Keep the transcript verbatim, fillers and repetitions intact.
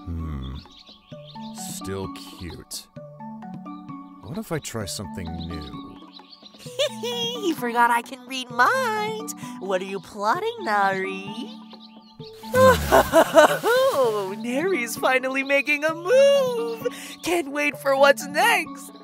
Hmm. Still cute. What if I try something new? You forgot I can read minds. What are you plotting, Nari? Oh, Nari's finally making a move. Can't wait for what's next.